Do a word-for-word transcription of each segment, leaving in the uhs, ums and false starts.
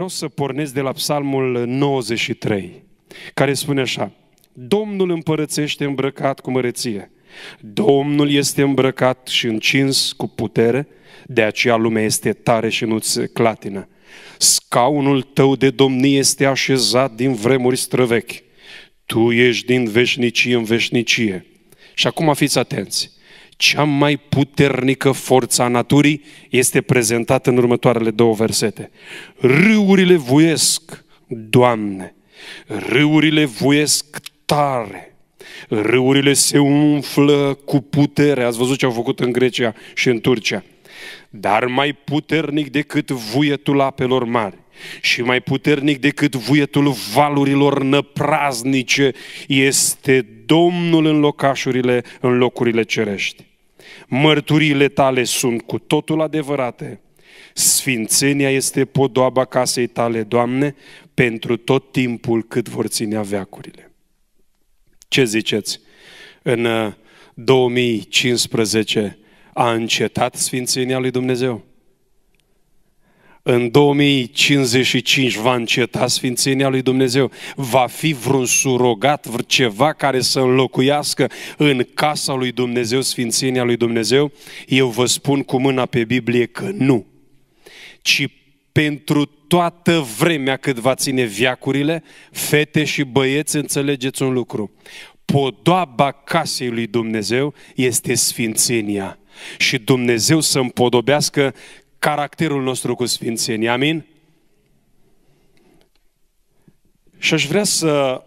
Vreau să pornesc de la Psalmul nouăzeci și trei, care spune așa: Domnul împărățește îmbrăcat cu măreție, Domnul este îmbrăcat și încins cu putere, de aceea lumea este tare și nu-ți clatină. Scaunul tău de domnie este așezat din vremuri străvechi, tu ești din veșnicie în veșnicie. Și acum fiți atenți. Cea mai puternică forță a naturii este prezentată în următoarele două versete. Râurile vuiesc, Doamne, râurile vuiesc tare, râurile se umflă cu putere. Ați văzut ce au făcut în Grecia și în Turcia. Dar mai puternic decât vuietul apelor mari și mai puternic decât vuietul valurilor năpraznice este Domnul în locașurile, în locurile cerești. Mărturiile tale sunt cu totul adevărate. Sfințenia este podoaba casei tale, Doamne, pentru tot timpul cât vor ținea veacurile. Ce ziceți? În două mii cincisprezece a încetat sfințenia lui Dumnezeu? În două mii cincizeci și cinci va înceta sfințenia lui Dumnezeu? Va fi vreun surogat, ceva care să înlocuiască în casa lui Dumnezeu sfințenia lui Dumnezeu? Eu vă spun cu mâna pe Biblie că nu. Ci pentru toată vremea cât va ține veacurile, fete și băieți, înțelegeți un lucru. Podoaba casei lui Dumnezeu este sfințenia. Și Dumnezeu să împodobească caracterul nostru cu sfințenie. Amin? Și aș vrea să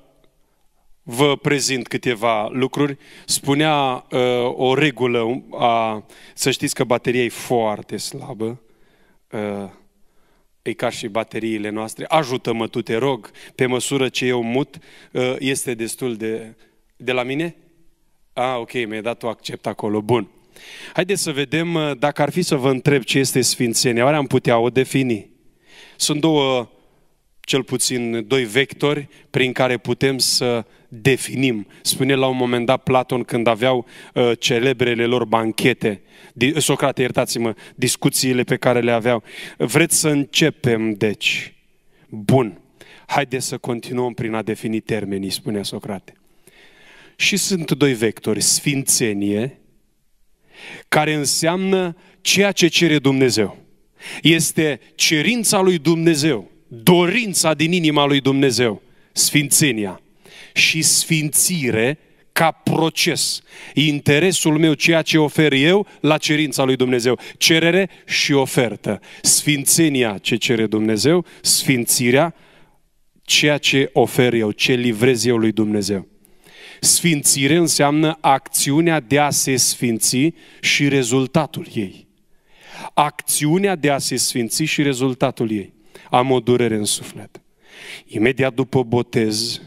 vă prezint câteva lucruri. Spunea uh, o regulă, uh, să știți că bateria e foarte slabă. Uh, e ca și bateriile noastre. Ajută-mă tu, te rog, pe măsură ce eu mut, uh, este destul de... De la mine? Ah, ok, mi-ai dat tu accept acolo. Bun. Haideți să vedem, dacă ar fi să vă întreb ce este sfințenia, oare am putea o defini? Sunt două, cel puțin doi vectori prin care putem să definim. Spune la un moment dat Platon, când aveau uh, celebrele lor banchete, Socrate, iertați-mă, discuțiile pe care le aveau. Vreți să începem, deci? Bun. Haideți să continuăm prin a defini termenii, spunea Socrate. Și sunt doi vectori, sfințenie, care înseamnă ceea ce cere Dumnezeu. Este cerința lui Dumnezeu, dorința din inima lui Dumnezeu, sfințenia. Și sfințire ca proces. Interesul meu, ceea ce ofer eu, la cerința lui Dumnezeu. Cerere și ofertă. Sfințenia, ce cere Dumnezeu, sfințirea, ceea ce ofer eu, ce livrez eu lui Dumnezeu. Sfințire înseamnă acțiunea de a se sfinți și rezultatul ei. Acțiunea de a se sfinți și rezultatul ei. Am o durere în suflet. Imediat după botez,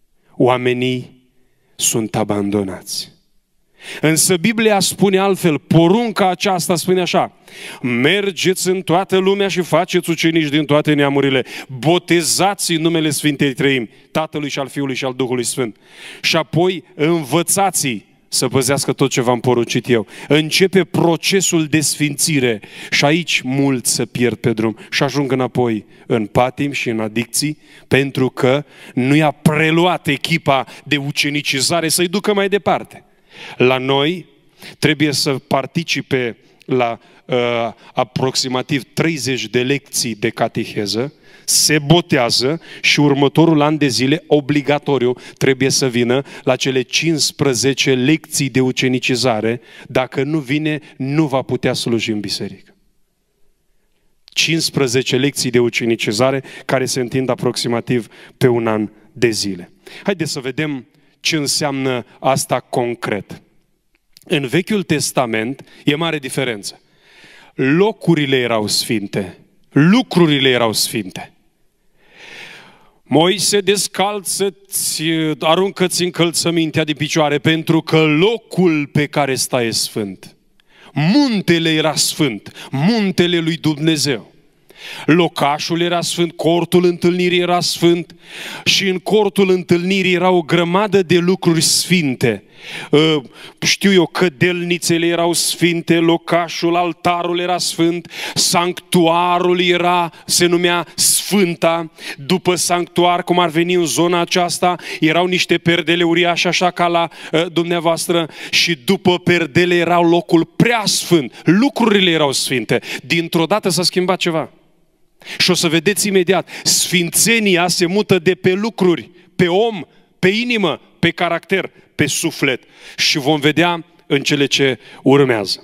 oamenii sunt abandonați. Însă Biblia spune altfel, porunca aceasta spune așa: mergeți în toată lumea și faceți ucenici din toate neamurile, botezați în numele Sfintei Treimi, Tatălui și al Fiului și al Duhului Sfânt. Și apoi învățați-i să păzească tot ce v-am poruncit eu. Începe procesul de sfințire și aici mulți se pierd pe drum și ajung înapoi în patim și în adicții, pentru că nu i-a preluat echipa de ucenicizare să-i ducă mai departe. La noi trebuie să participe la uh, aproximativ treizeci de lecții de cateheză, se botează și următorul an de zile obligatoriu trebuie să vină la cele cincisprezece lecții de ucenicizare. Dacă nu vine, nu va putea sluji în biserică. cincisprezece lecții de ucenicizare care se întind aproximativ pe un an de zile. Haideți să vedem ce înseamnă asta concret. În Vechiul Testament e mare diferență. Locurile erau sfinte, lucrurile erau sfinte. Moise, descalță-ți, aruncă-ți încălțămintea de picioare, pentru că locul pe care stai e sfânt. Muntele era sfânt, muntele lui Dumnezeu. Locașul era sfânt, cortul întâlnirii era sfânt și în cortul întâlnirii era o grămadă de lucruri sfinte. Știu eu, cădelnițele erau sfinte, locașul, altarul era sfânt, sanctuarul era, se numea sfânt. Sfânta, după sanctuar, cum ar veni în zona aceasta, erau niște perdele uriașe, așa ca la uh, dumneavoastră, și după perdele era locul prea sfânt. Lucrurile erau sfinte. Dintr-o dată s-a schimbat ceva. Și o să vedeți imediat, sfințenia se mută de pe lucruri, pe om, pe inimă, pe caracter, pe suflet. Și vom vedea în cele ce urmează.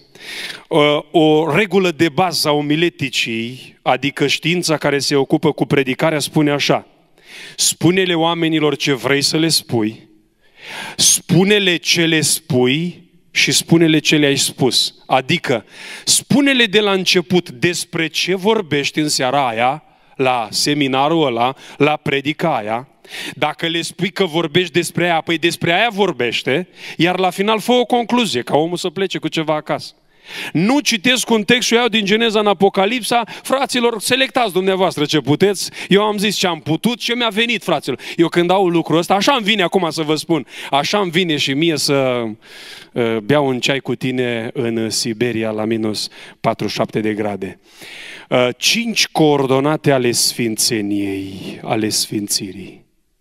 O regulă de bază a omileticii, adică știința care se ocupă cu predicarea, spune așa: spune-le oamenilor ce vrei să le spui, spune-le ce le spui și spune-le ce le-ai spus. Adică spune-le de la început despre ce vorbești în seara aia, la seminarul ăla, la predica aia. Dacă le spui că vorbești despre aia, păi despre aia vorbește, iar la final fă o concluzie, ca omul să plece cu ceva acasă. Nu citesc un text și o iau din Geneza în Apocalipsa. Fraților, selectați dumneavoastră ce puteți. Eu am zis ce am putut, ce mi-a venit, fraților. Eu când au lucrul ăsta, așa îmi vine acum să vă spun, așa îmi vine și mie să uh, beau un ceai cu tine în Siberia la minus patruzeci și șapte de grade. Uh, cinci coordonate ale sfințeniei, ale sfințirii.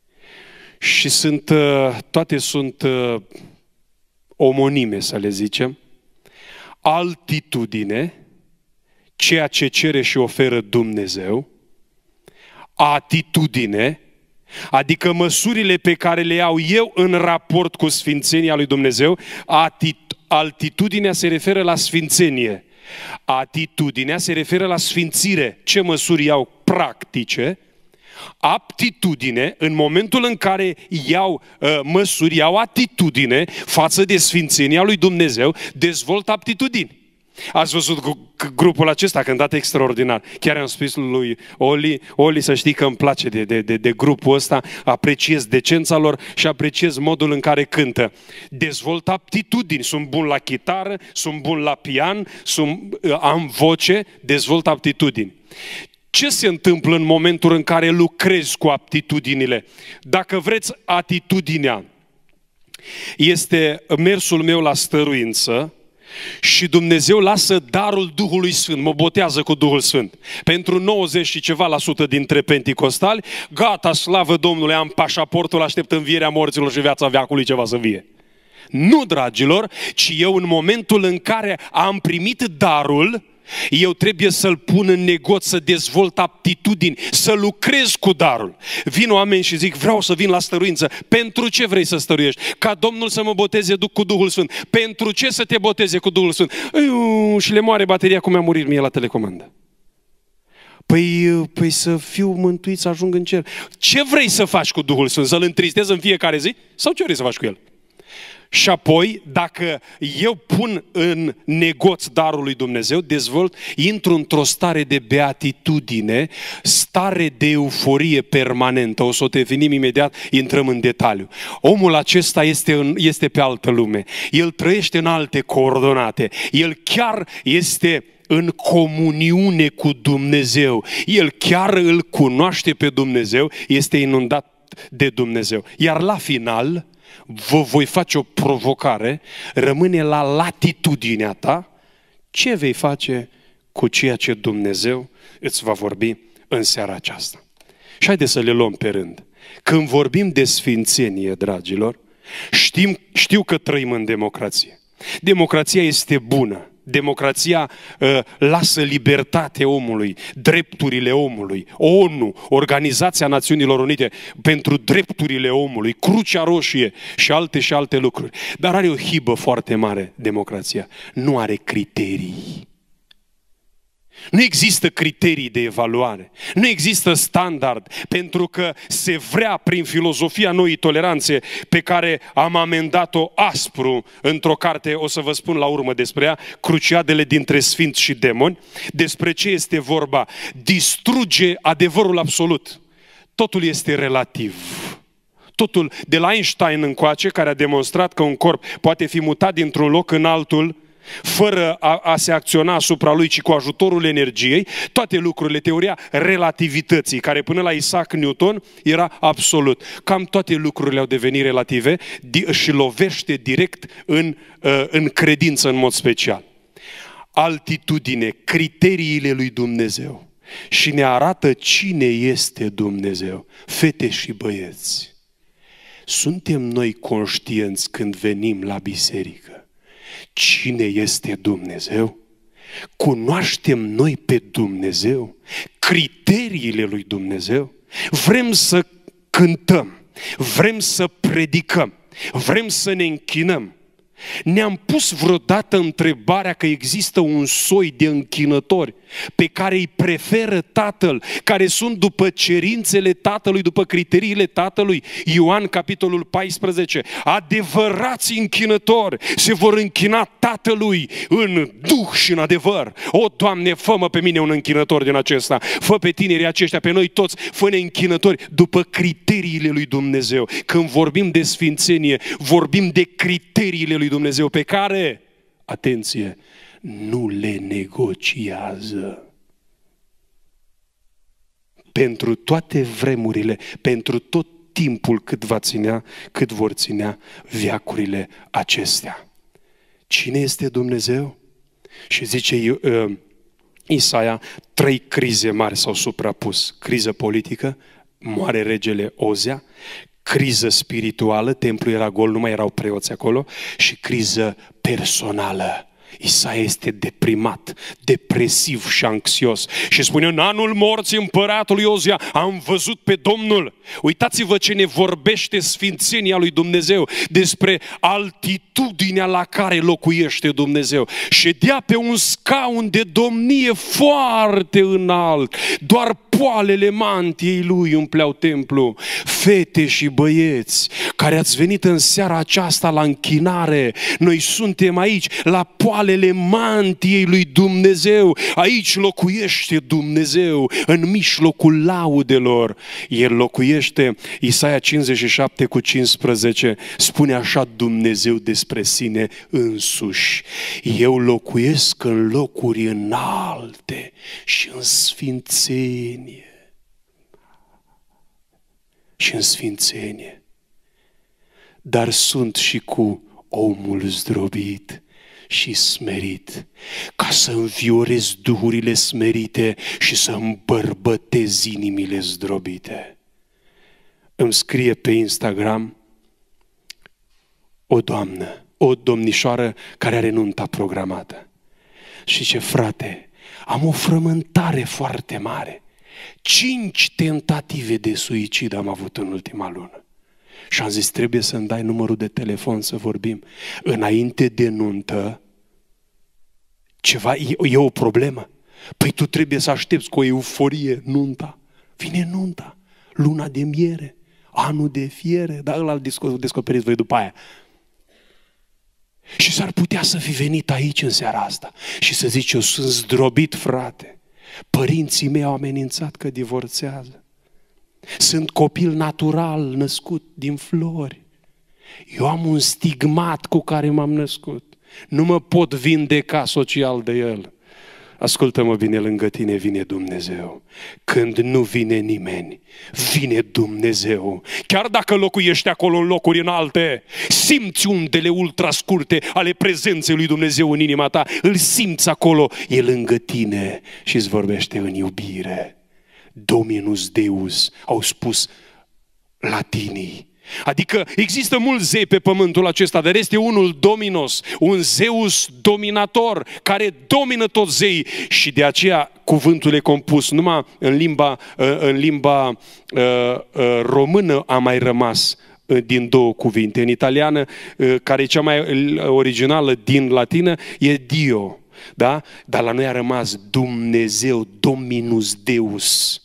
Și sunt, uh, toate sunt uh, omonime, să le zicem. Altitudine, ceea ce cere și oferă Dumnezeu. Atitudine, adică măsurile pe care le iau eu în raport cu sfințenia lui Dumnezeu. Altitudinea se referă la sfințenie. Atitudinea se referă la sfințire. Ce măsuri iau practice? Aptitudine, în momentul în care iau uh, măsuri, iau atitudine față de sfințenia lui Dumnezeu, dezvolt aptitudini. Ați văzut grupul acesta cântat extraordinar. Chiar am spus lui Oli, Oli, să știi că îmi place de, de, de, de grupul ăsta, apreciez decența lor și apreciez modul în care cântă. Dezvolt aptitudini, sunt bun la chitară, sunt bun la pian, sunt, am voce, dezvolt aptitudini. Ce se întâmplă în momentul în care lucrezi cu aptitudinile? Dacă vreți, atitudinea este mersul meu la stăruință și Dumnezeu lasă darul Duhului Sfânt, mă botează cu Duhul Sfânt. Pentru nouăzeci și ceva la sută dintre penticostali, gata, slavă Domnului, am pașaportul, aștept învierea morților și viața veacului ceva să vie. Nu, dragilor, ci eu în momentul în care am primit darul, eu trebuie să-l pun în negoț, să dezvolt aptitudini, să lucrez cu darul. Vin oameni și zic, vreau să vin la stăruință. Pentru ce vrei să stăruiești? Ca Domnul să mă boteze cu Duhul Sfânt. Pentru ce să te boteze cu Duhul Sfânt? Iu, și le moare bateria cum mi-a murit mie la telecomandă. Păi, păi să fiu mântuit, să ajung în cer. Ce vrei să faci cu Duhul Sfânt? Să-l întristezi în fiecare zi? Sau ce vrei să faci cu el? Și apoi, dacă eu pun în negoț darul lui Dumnezeu, dezvolt, intru într-o stare de beatitudine, stare de euforie permanentă. O să o definim imediat, intrăm în detaliu. Omul acesta este, în, este pe altă lume. El trăiește în alte coordonate. El chiar este în comuniune cu Dumnezeu. El chiar îl cunoaște pe Dumnezeu, este inundat de Dumnezeu. Iar la final, vă voi face o provocare, rămâne la latitudinea ta ce vei face cu ceea ce Dumnezeu îți va vorbi în seara aceasta. Și haideți să le luăm pe rând. Când vorbim de sfințenie, dragilor, știm, știu că trăim în democrație. Democrația este bună. Democrația uh, lasă libertatea omului, drepturile omului, ONU, Organizația Națiunilor Unite pentru drepturile omului, Crucea Roșie și alte și alte lucruri. Dar are o hibă foarte mare democrația. Nu are criterii. Nu există criterii de evaluare, nu există standard, pentru că se vrea prin filozofia noii toleranțe pe care am amendat-o aspru într-o carte, o să vă spun la urmă despre ea, Cruciadele dintre sfinți și demoni, despre ce este vorba. Distruge adevărul absolut. Totul este relativ. Totul, de la Einstein încoace, care a demonstrat că un corp poate fi mutat dintr-un loc în altul, fără a, a se acționa asupra lui, ci cu ajutorul energiei, toate lucrurile, teoria relativității, care până la Isaac Newton era absolut. Cam toate lucrurile au devenit relative și lovește direct în, în credință în mod special. Altitudine, criteriile lui Dumnezeu. și ne arată cine este Dumnezeu. Fete și băieți, suntem noi conștienți când venim la biserică cine este Dumnezeu? Cunoaștem noi pe Dumnezeu? Criteriile lui Dumnezeu? Vrem să cântăm, vrem să predicăm, vrem să ne închinăm. Ne-am pus vreodată întrebarea că există un soi de închinători pe care îi preferă Tatăl, care sunt după cerințele Tatălui, după criteriile Tatălui? Ioan, capitolul paisprezece. Adevărați închinători se vor închina Tatălui în duh și în adevăr. O, Doamne, fă-mă pe mine un închinător din acesta, fă pe tinerii aceștia, pe noi toți, fă-ne închinători după criteriile lui Dumnezeu. Când vorbim de sfințenie, vorbim de criteriile lui Dumnezeu pe care, atenție, nu le negociază. Pentru toate vremurile, pentru tot timpul cât va ținea, cât vor ținea veacurile acestea. Cine este Dumnezeu? Și zice uh, Isaia, trei crize mari s-au suprapus. Criză politică, moare regele Ozia, criză spirituală, templul era gol, nu mai erau preoți acolo, și criză personală. Isaia este deprimat, depresiv și anxios și spune: în anul morții împăratului Ozia am văzut pe Domnul. Uitați-vă ce ne vorbește sfințenia lui Dumnezeu despre altitudinea la care locuiește Dumnezeu. Ședea pe un scaun de domnie foarte înalt, doar poalele mantiei lui umpleau templu. Fete și băieți care ați venit în seara aceasta la închinare, noi suntem aici la poalele mantiei lui Dumnezeu. Aici locuiește Dumnezeu, în mijlocul laudelor. El locuiește, Isaia cincizeci și șapte cu cincisprezece, spune așa Dumnezeu despre sine însuși: eu locuiesc în locuri înalte și în sfințenie. Și în sfințenie. Dar sunt și cu omul zdrobit și smerit, ca să înviorez duhurile smerite și să îmbărbătez inimile zdrobite. Îmi scrie pe Instagram o doamnă, o domnișoară care are nunta programată. Și ce frate, am o frământare foarte mare. Cinci tentative de suicid am avut în ultima lună. Și am zis, trebuie să-mi dai numărul de telefon să vorbim. Înainte de nuntă, ceva, e, e o problemă. Păi tu trebuie să aștepți cu o euforie nunta. Vine nunta, luna de miere, anul de fiere, dar ăla îl descoperiți voi după aia. Și s-ar putea să fi venit aici în seara asta și să zici, eu sunt zdrobit, frate. Părinții mei au amenințat că divorțează. Sunt copil natural născut din flori. Eu am un stigmat cu care m-am născut. Nu mă pot vindeca social de el. Ascultă-mă bine, lângă tine vine Dumnezeu. Când nu vine nimeni, vine Dumnezeu. Chiar dacă locuiești acolo în locuri înalte, simți undele ultrascurte ale prezenței lui Dumnezeu în inima ta. Îl simți acolo, e lângă tine și îți vorbește în iubire. Dominus Deus, au spus latinii. Adică există mulți zei pe pământul acesta, dar este unul Dominos, un Zeus dominator care domină toți zeii și de aceea cuvântul e compus. Numai în limba, în limba uh, uh, română a mai rămas din două cuvinte. În italiană, uh, care e cea mai originală din latină, e Dio. Da? Dar la noi a rămas Dumnezeu, Dominus Deus.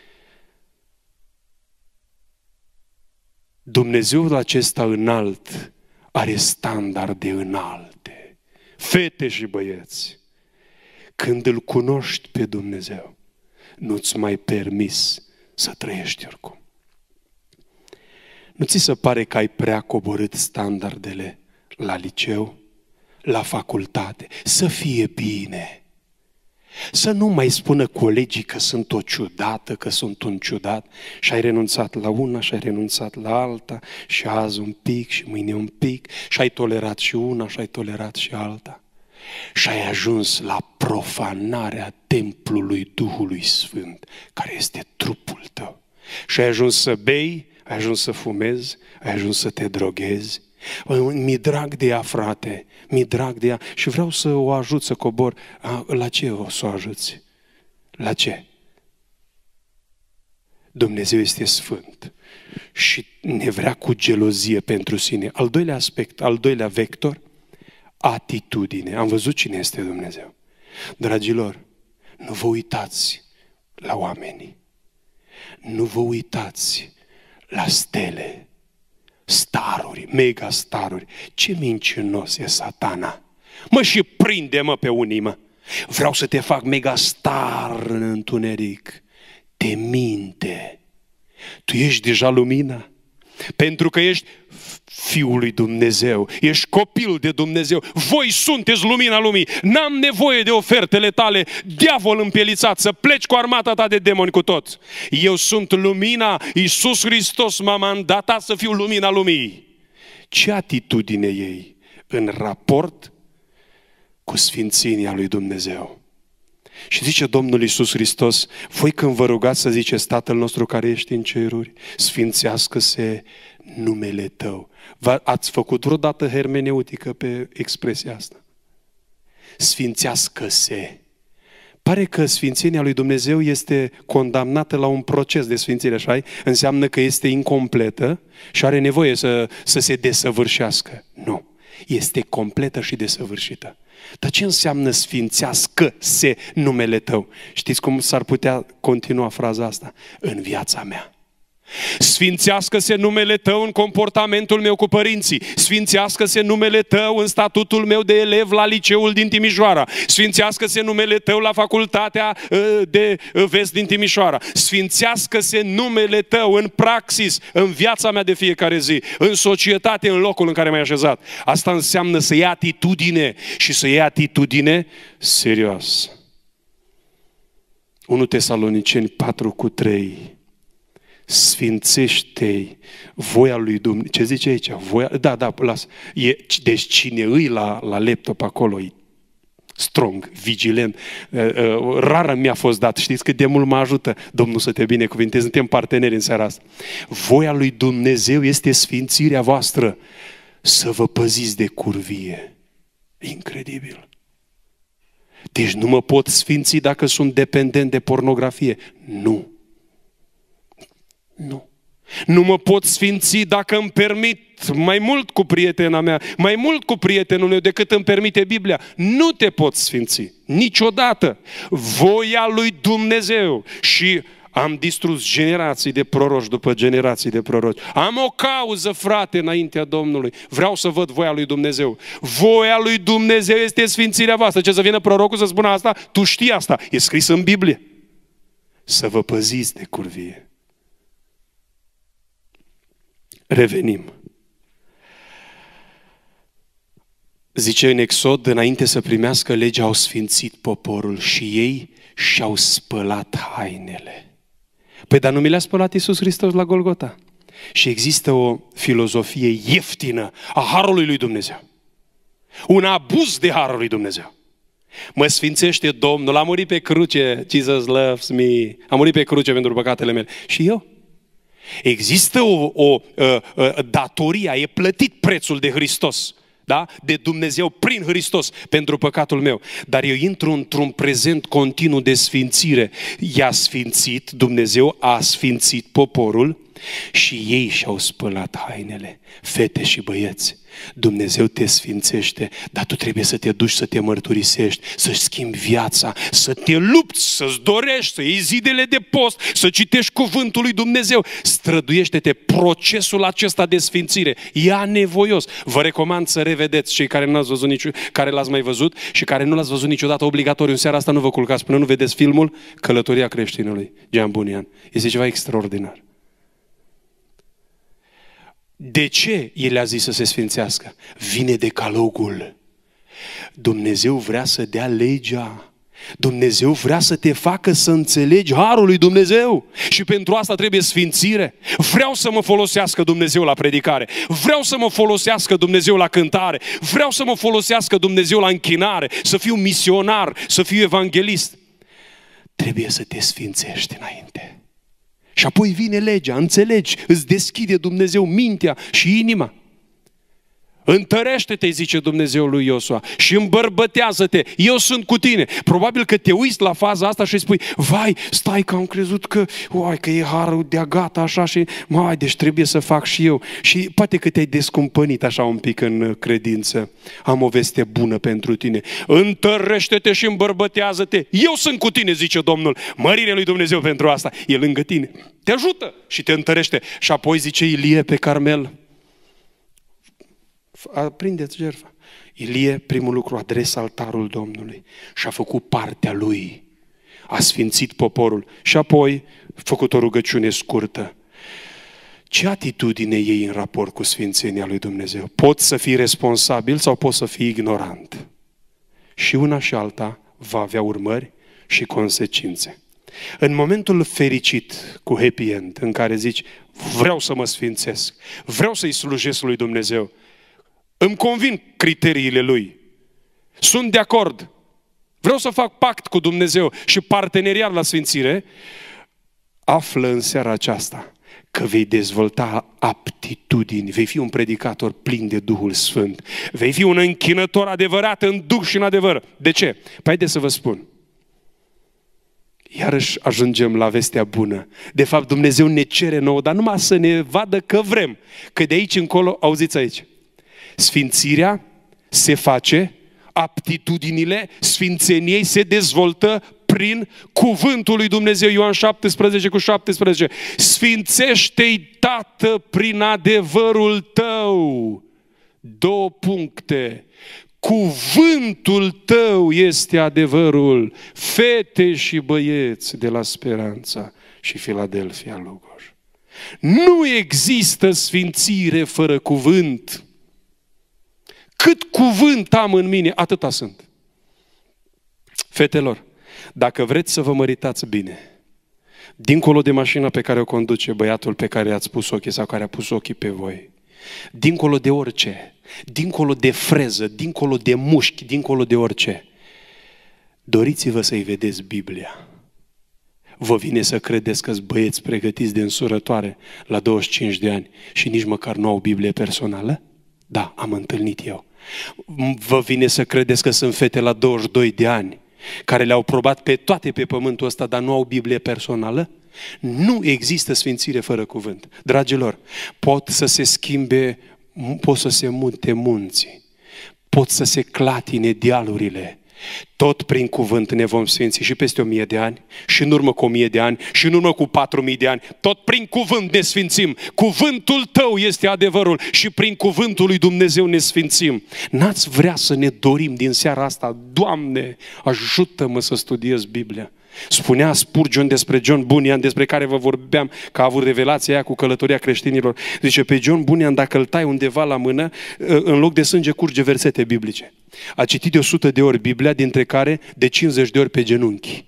Dumnezeul acesta înalt are standarde înalte. Fete și băieți, când îl cunoști pe Dumnezeu, nu-ți mai permis să trăiești oricum. Nu ți se pare că ai prea coborât standardele la liceu, la facultate? Să fie bine. Să nu mai spună colegii că sunt o ciudată, că sunt un ciudat și ai renunțat la una și ai renunțat la alta și azi un pic și mâine un pic și ai tolerat și una și ai tolerat și alta. și ai ajuns la profanarea templului Duhului Sfânt, care este trupul tău. Și ai ajuns să bei, ai ajuns să fumezi, ai ajuns să te droghezi. Mi-e drag de ea, frate, mi-e drag de ea și vreau să o ajut să cobor. A, la ce o să o ajuți? La ce? Dumnezeu este sfânt și ne vrea cu gelozie pentru sine. Al doilea aspect, al doilea vector, atitudine. Am văzut cine este Dumnezeu. Dragilor, nu vă uitați la oameni. Nu vă uitați la stele, staruri, mega staruri. Ce mincinos e Satana. Mă și prinde-mă pe unii, mă. Vreau să te fac mega star în întuneric. Te minte. Tu ești deja lumina. Pentru că ești Fiul lui Dumnezeu, ești copil de Dumnezeu, voi sunteți lumina lumii, n-am nevoie de ofertele tale, diavol împielițat, să pleci cu armata ta de demoni cu tot. Eu sunt lumina, Iisus Hristos m-a mandatat să fiu lumina lumii. Ce atitudine ei în raport cu sfințenia lui Dumnezeu? Și zice Domnul Iisus Hristos, voi când vă rugați să ziceți Tatăl nostru care ești în ceruri, sfințească-se numele tău. Ați făcut vreodată hermeneutică pe expresia asta? Sfințească-se. Pare că sfințenia lui Dumnezeu este condamnată la un proces de sfințire, așa? Înseamnă că este incompletă și are nevoie să, să se desăvârșească. Nu. Este completă și desăvârșită. Dar ce înseamnă sfințească-se numele tău? Știți cum s-ar putea continua fraza asta? În viața mea. Sfințească-se numele tău în comportamentul meu cu părinții. Sfințească-se numele tău în statutul meu de elev la liceul din Timișoara. Sfințească-se numele tău la facultatea de vest din Timișoara. Sfințească-se numele tău în praxis, în viața mea de fiecare zi, în societate, în locul în care m-ai așezat. Asta înseamnă să iei atitudine și să iei atitudine serios. unu Tesaloniceni patru cu trei. Sfințește-i voia lui Dumnezeu. Ce zice aici? Voia... Da, da, las. E... Deci cine îi la, la laptop acolo e strong, vigilent. Rară mi-a fost dat. Știți cât de mult mă ajută Domnul să te binecuvinteze. Suntem parteneri în seara asta. Voia lui Dumnezeu este sfințirea voastră. Să vă păziți de curvie. Incredibil. Deci nu mă pot sfinți dacă sunt dependent de pornografie. Nu. Nu. Nu mă pot sfinți dacă îmi permit mai mult cu prietena mea, mai mult cu prietenul meu decât îmi permite Biblia. Nu te poți sfinți. Niciodată. Voia lui Dumnezeu. Și am distrus generații de proroci după generații de proroci. Am o cauză, frate, înaintea Domnului. Vreau să văd voia lui Dumnezeu. Voia lui Dumnezeu este sfințirea voastră. Ce, să vină prorocul să spună asta? Tu știi asta. E scris în Biblie. Să vă păziți de curvie. Revenim. Zice în Exod, înainte să primească legea, au sfințit poporul și ei și-au spălat hainele. Păi dar nu mi le-a spălat Iisus Hristos la Golgota? Și există o filozofie ieftină a harului lui Dumnezeu. Un abuz de harul lui Dumnezeu. Mă sfințește Domnul, a murit pe cruce, Jesus loves me, a murit pe cruce pentru păcatele mele. Și eu? Există o, o, o, o datorie, e plătit prețul de Hristos, da? De Dumnezeu prin Hristos pentru păcatul meu. Dar eu intru într-un prezent continuu de sfințire. I-a sfințit, Dumnezeu a sfințit poporul și ei și-au spălat hainele, fete și băieți. Dumnezeu te sfințește, dar tu trebuie să te duci să te mărturisești, să-și schimbi viața, să te lupți, să-ți dorești, să iei zilele de post, să citești cuvântul lui Dumnezeu. Străduiește-te, procesul acesta de sfințire e anevoios. Vă recomand să revedeți cei care, n-ați văzut nici, care l-ați mai văzut și care nu l-ați văzut niciodată, obligatoriu. În seara asta nu vă culcați până nu vedeți filmul Călătoria creștinului, Jean Bunyan. Este ceva extraordinar. De ce el a zis să se sfințească? Vine decalogul. Dumnezeu vrea să dea legea Dumnezeu vrea să te facă să înțelegi harul lui Dumnezeu și pentru asta trebuie sfințire. Vreau să mă folosească Dumnezeu la predicare, vreau să mă folosească Dumnezeu la cântare, vreau să mă folosească Dumnezeu la închinare, să fiu misionar, să fiu evanghelist. Trebuie să te sfințești înainte. Și apoi vine legea, înțelegi, îți deschide Dumnezeu mintea și inima. Întărește-te, zice Dumnezeu lui Iosua, și îmbărbătează-te, eu sunt cu tine. Probabil că te uiți la faza asta și spui, vai, stai că am crezut că, uai, că e harul de-a gata așa și, mai, deci trebuie să fac și eu. Și poate că te-ai descumpănit așa un pic în credință. Am o veste bună pentru tine. Întărește-te și îmbărbătează-te, eu sunt cu tine, zice Domnul. Mărire lui Dumnezeu pentru asta, e lângă tine. Te ajută și te întărește. Și apoi zice Ilie pe Carmel, aprindeți jertfa. Ilie, primul lucru, adresa altarul Domnului și a făcut partea lui. A sfințit poporul și apoi a făcut o rugăciune scurtă. Ce atitudine iei în raport cu sfințenia lui Dumnezeu? Poți să fii responsabil sau poți să fii ignorant? Și una și alta va avea urmări și consecințe. În momentul fericit, cu happy end, în care zici, vreau să mă sfințesc, vreau să-i slujesc lui Dumnezeu, îmi convin criteriile lui, sunt de acord, vreau să fac pact cu Dumnezeu și parteneriat la sfințire, află în seara aceasta că vei dezvolta aptitudini, vei fi un predicator plin de Duhul Sfânt, vei fi un închinător adevărat în Duh și în adevăr. De ce? Păi haideți să vă spun. Iarăși ajungem la vestea bună. De fapt, Dumnezeu ne cere nouă, dar numai să ne vadă că vrem. Că de aici încolo, auziți aici, sfințirea se face, aptitudinile sfințeniei se dezvoltă prin cuvântul lui Dumnezeu. Ioan șaptesprezece cu șaptesprezece. Sfințește-i, Tată, prin adevărul tău. Două puncte. Cuvântul tău este adevărul. Fete și băieți de la Speranța și Filadelfia Lugoj. Nu există sfințire fără cuvânt. Cât cuvânt am în mine, atâta sunt. Fetelor, dacă vreți să vă măritați bine, dincolo de mașina pe care o conduce băiatul pe care ați pus ochii sau care a pus ochii pe voi, dincolo de orice, dincolo de freză, dincolo de mușchi, dincolo de orice, doriți-vă să-i vedeți Biblia. Vă vine să credeți că-s băieți pregătiți de însurătoare la douăzeci și cinci de ani și nici măcar nu au Biblie personală? Da, am întâlnit eu. Vă vine să credeți că sunt fete la douăzeci și doi de ani care le-au probat pe toate pe pământul ăsta, dar nu au Biblie personală? Nu există sfințire fără cuvânt. Dragilor, pot să se schimbe, pot să se mute munții, pot să se clatine dealurile. Tot prin cuvânt ne vom sfinți și peste o mie de ani, și în urmă cu o mie de ani, și în urmă cu patru mii de ani. Tot prin cuvânt ne sfințim. Cuvântul tău este adevărul și prin cuvântul lui Dumnezeu ne sfințim. N-ați vrea să ne dorim din seara asta, Doamne, ajută-mă să studiez Biblia. Spunea Spurgeon despre John Bunyan, despre care vă vorbeam, că a avut revelația aia cu călătoria creștinilor. Zice, pe John Bunyan, dacă îl tai undeva la mână, în loc de sânge curge versete biblice. A citit de o sută de ori Biblia, dintre care de cincizeci de ori pe genunchi.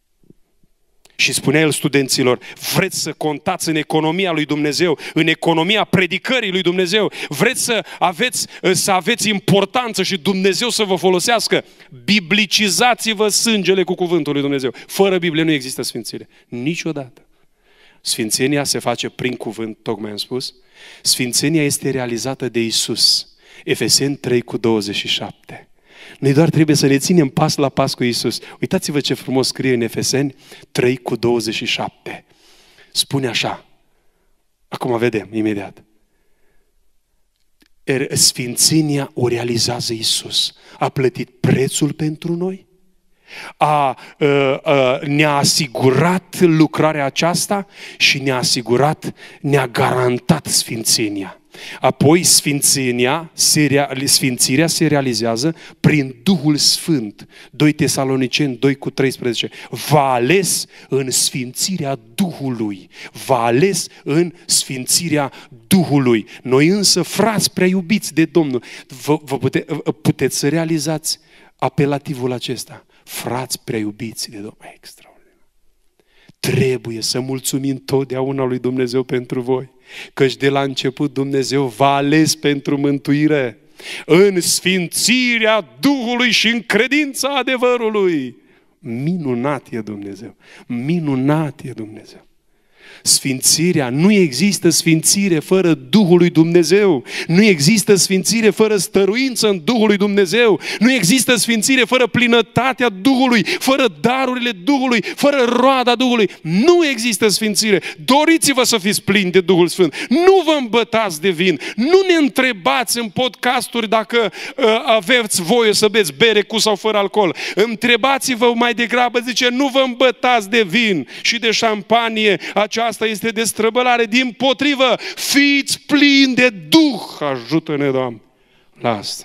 Și spunea el studenților, vreți să contați în economia lui Dumnezeu, în economia predicării lui Dumnezeu, vreți să aveți, să aveți importanță și Dumnezeu să vă folosească, biblicizați-vă sângele cu cuvântul lui Dumnezeu. Fără Biblie nu există sfințire. Niciodată. Sfințenia se face prin cuvânt, tocmai am spus. Sfințenia este realizată de Iisus. Efeseni trei cu douăzeci și șapte. Noi doar trebuie să ne ținem pas la pas cu Iisus. Uitați-vă ce frumos scrie în Efeseni trei cu douăzeci și șapte. Spune așa. Acum vedem, imediat. Sfințenia o realizează Iisus. A plătit prețul pentru noi. A, a, a, ne-a asigurat lucrarea aceasta și ne-a asigurat, ne-a garantat sfințenia. Apoi sfințenia, se rea, sfințirea se realizează prin Duhul Sfânt. doi Tesaloniceni doi cu treisprezece. V-a ales în sfințirea Duhului. V-a ales în sfințirea Duhului. Noi însă, frați prea iubiți de Domnul, vă, vă pute, puteți să realizați apelativul acesta. frați prea iubiți de Domnul. Extraordinar. Trebuie să mulțumim totdeauna lui Dumnezeu pentru voi, căci de la început Dumnezeu v-a ales pentru mântuire, în sfințirea Duhului și în credința adevărului. Minunat e Dumnezeu! Minunat e Dumnezeu! Sfințirea, nu există sfințire fără Duhul lui Dumnezeu. Nu există sfințire fără stăruință în Duhul lui Dumnezeu. Nu există sfințire fără plinătatea Duhului, fără darurile Duhului, fără roada Duhului. Nu există sfințire. Doriți-vă să fiți plini de Duhul Sfânt. Nu vă îmbătați de vin. Nu ne întrebați în podcasturi dacă uh, aveți voie să beți bere cu sau fără alcool. Întrebați-vă mai degrabă, zice, nu vă îmbătați de vin și de șampanie. Aceasta este destrăbălare. Dimpotrivă, fiți plini de Duh. Ajută-ne, Doamne, la asta.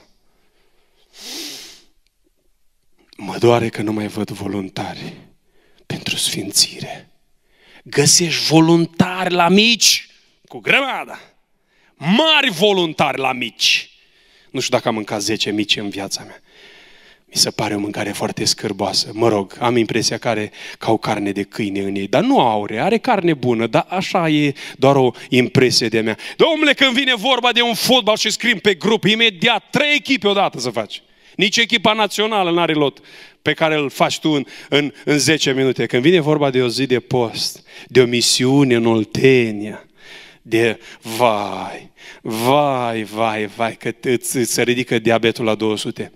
Mă doare că nu mai văd voluntari pentru sfințire. Găsești voluntari la mici cu grămadă. Mari voluntari la mici. Nu știu dacă am mâncat zece mici în viața mea. Mi se pare o mâncare foarte scârboasă. Mă rog, am impresia că are ca o carne de câine în ei. Dar nu aure, are carne bună, dar așa e doar o impresie de-a mea. Dom'le, când vine vorba de un fotbal și scrim pe grup, imediat trei echipe odată să faci. Nici echipa națională n-are lot pe care îl faci tu în, în, în zece minute. Când vine vorba de o zi de post, de o misiune în Oltenia, de vai, vai, vai, vai, că îți, îți se ridică diabetul la două sute.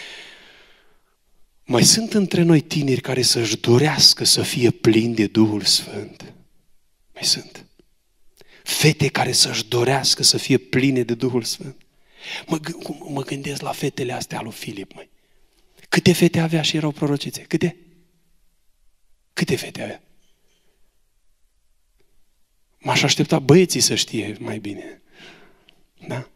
Mai sunt între noi tineri care să-și dorească să fie plini de Duhul Sfânt. Mai sunt. Fete care să-și dorească să fie pline de Duhul Sfânt. Mă, mă gândesc la fetele astea lui Filip, măi. Câte fete avea și erau prorocițe? Câte? Câte fete avea? M-aș aștepta băieții să știe mai bine. Da?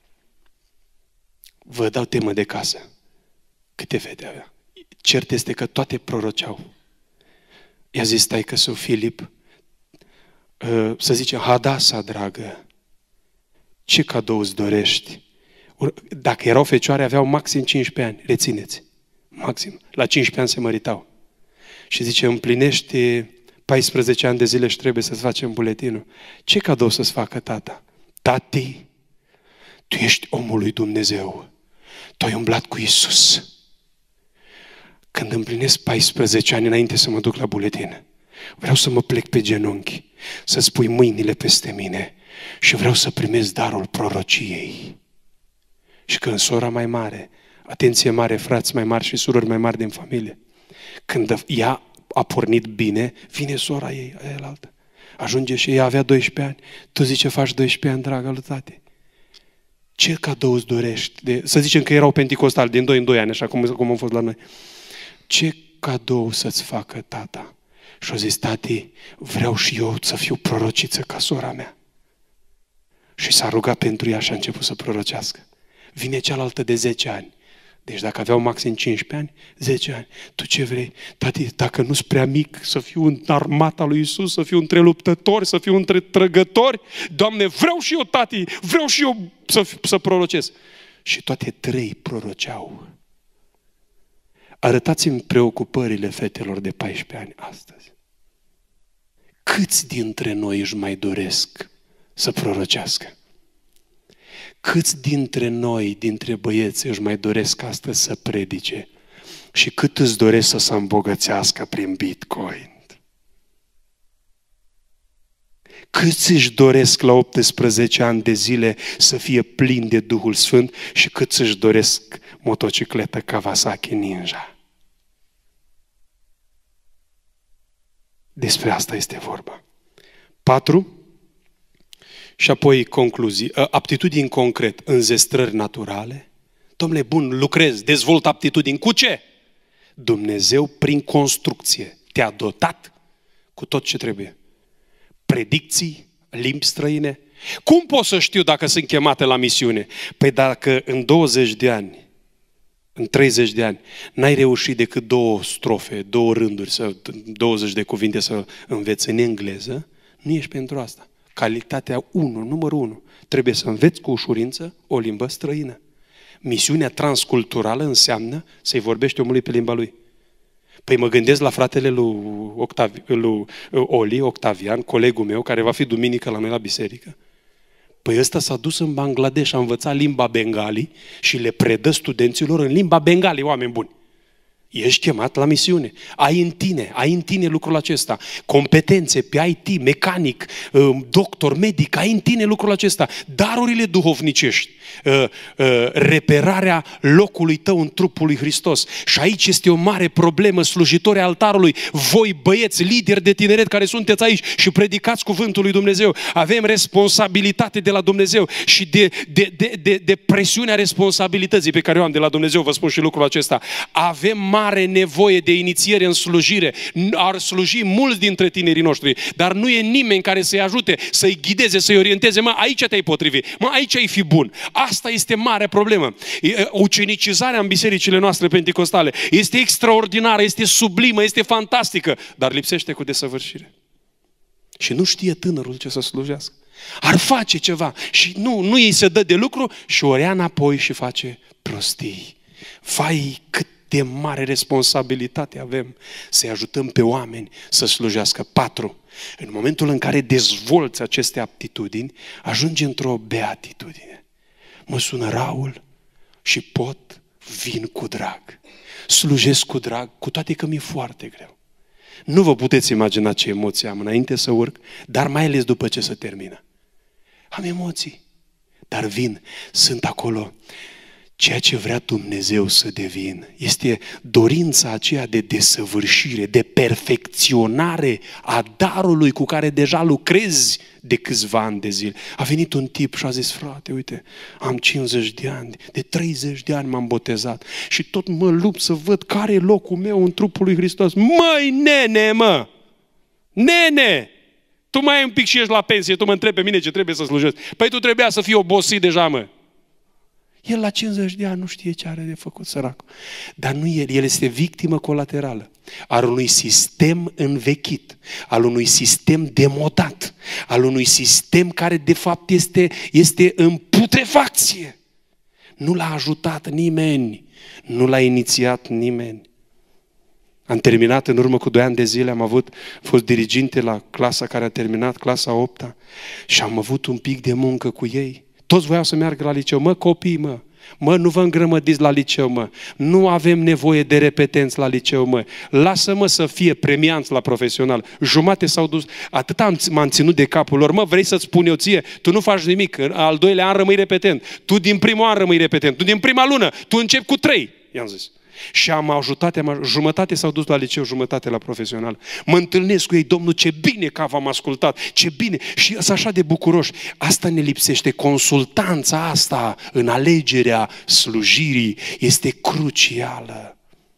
Vă dau temă de casă. Câte fete avea? Cert este că toate proroceau. I-a zis taică-său Filip, să zicem, Hadasa, dragă, ce cadou îți dorești? Dacă erau fecioare, aveau maxim cincisprezece ani, rețineți. Maxim. La cincisprezece ani se măritau. Și zice, împlinești paisprezece ani de zile și trebuie să-ți facem buletinul. Ce cadou să-ți facă tata? Tati, tu ești omul lui Dumnezeu. Tu ai umblat cu Iisus. Când împlinesc paisprezece ani înainte să mă duc la buletin, vreau să mă plec pe genunchi, să-ți pui mâinile peste mine și vreau să primesc darul prorociei. Și când sora mai mare, atenție mare, frați mai mari și surori mai mari din familie, când ea a pornit bine, vine sora ei, aia la altă. Ajunge și ea avea doisprezece ani. Tu zici ce faci doisprezece ani, dragă lui tate? Ce cadou îți dorești? De, să zicem că erau penticostali din doi în doi ani, așa cum, cum am fost la noi. Ce cadou să-ți facă tata? Și-a zis, tati, vreau și eu să fiu prorociță ca sora mea. Și s-a rugat pentru ea și a început să prorocească. Vine cealaltă de zece ani. Deci dacă aveau maxim cincisprezece ani, zece ani. Tu ce vrei? Tati, dacă nu-s prea mic, să fiu în armata lui Iisus, să fiu între luptători, să fiu între trăgători. Doamne, vreau și eu, tati, vreau și eu să, să prorocesc. Și toate trei proroceau. Arătați-mi preocupările fetelor de paisprezece ani astăzi. Câți dintre noi își mai doresc să prorocească? Câți dintre noi, dintre băieți, își mai doresc astăzi să predice? Și cât îți doresc să se îmbogățească prin Bitcoin? Câți își doresc la optsprezece ani de zile să fie plini de Duhul Sfânt și câți își doresc motocicletă Kawasaki Ninja? Despre asta este vorba. Patru. Și apoi concluzii. Aptitudini concret, înzestrări naturale. Dom'le, bun, lucrezi, dezvolt aptitudini. Cu ce? Dumnezeu prin construcție te-a dotat cu tot ce trebuie. Predicții, limbi străine. Cum pot să știu dacă sunt chemate la misiune? Păi dacă în douăzeci de ani, în treizeci de ani, n-ai reușit decât două strofe, două rânduri, să, douăzeci de cuvinte să înveți în engleză, nu ești pentru asta. Calitatea unu, numărul unu. Trebuie să înveți cu ușurință o limbă străină. Misiunea transculturală înseamnă să-i vorbești omului pe limba lui. Păi mă gândesc la fratele lui, Octavi, lui Oli, Octavian, colegul meu, care va fi duminică la noi la biserică. Păi ăsta s-a dus în Bangladesh, a învățat limba bengali și le predă studenților în limba bengali, oameni buni. Ești chemat la misiune. Ai în tine, ai în tine lucrul acesta. Competențe pe I T, mecanic, doctor, medic, ai în tine lucrul acesta. Darurile duhovnicești, reperarea locului tău în trupul lui Hristos. Și aici este o mare problemă, slujitori altarului, voi băieți, lideri de tineret care sunteți aici și predicați cuvântul lui Dumnezeu. Avem responsabilitate de la Dumnezeu și de, de, de, de, de presiunea responsabilității pe care o am de la Dumnezeu, vă spun și lucrul acesta. Avem mare nevoie de inițiere în slujire. Ar sluji mulți dintre tinerii noștri, dar nu e nimeni care să-i ajute, să-i ghideze, să-i orienteze. Mă, aici te-ai potrivi, mă, aici ai fi bun. Asta este mare problemă. Ucenicizarea în bisericile noastre penticostale este extraordinară, este sublimă, este fantastică, dar lipsește cu desăvârșire. Și nu știe tânărul ce să slujească. Ar face ceva și nu, nu îi se dă de lucru și o rea înapoi și face prostii. Vai, cât de mare responsabilitate avem să-i ajutăm pe oameni să slujească. Patru. În momentul în care dezvolți aceste aptitudini, ajungi într-o beatitudine. Mă sună Raul și pot, vin cu drag. Slujesc cu drag, cu toate că mi-e foarte greu. Nu vă puteți imagina ce emoții am înainte să urc, dar mai ales după ce se termină. Am emoții, dar vin, sunt acolo. Ceea ce vrea Dumnezeu să devin este dorința aceea de desăvârșire, de perfecționare a darului cu care deja lucrezi de câțiva ani de zile. A venit un tip și a zis, frate, uite, am cincizeci de ani, de treizeci de ani m-am botezat și tot mă lupt să văd care e locul meu în trupul lui Hristos. Măi, nene, mă! Nene! Tu mai ai un pic și ești la pensie, tu mă întrebi pe mine ce trebuie să slujesc. Păi tu trebuia să fii obosit deja, mă! El la cincizeci de ani nu știe ce are de făcut, săracul. Dar nu el, el este victimă colaterală al unui sistem învechit, al unui sistem demodat, al unui sistem care de fapt este, este în putrefacție. Nu l-a ajutat nimeni, nu l-a inițiat nimeni. Am terminat în urmă cu doi ani de zile, am avut, fost diriginte la clasa care a terminat, clasa a opta, și am avut un pic de muncă cu ei. Toți voiau să meargă la liceu. Mă, copii, mă, mă, nu vă îngrămădiți la liceu, mă. Nu avem nevoie de repetenți la liceu, mă. Lasă-mă să fie premianți la profesional. Jumate s-au dus. Atât m-am ținut de capul lor. Mă, vrei să-ți spun eu ție? Tu nu faci nimic. Al doilea an rămâi repetent. Tu din primul an rămâi repetent. Tu din prima lună. Tu începi cu trei. I-am zis. Și am ajutat, am, jumătate s-au dus la liceu, jumătate la profesional. Mă întâlnesc cu ei, Domnul, ce bine că v-am ascultat, ce bine. Și sunt așa de bucuroși. Asta ne lipsește, consultanța asta în alegerea slujirii este crucială.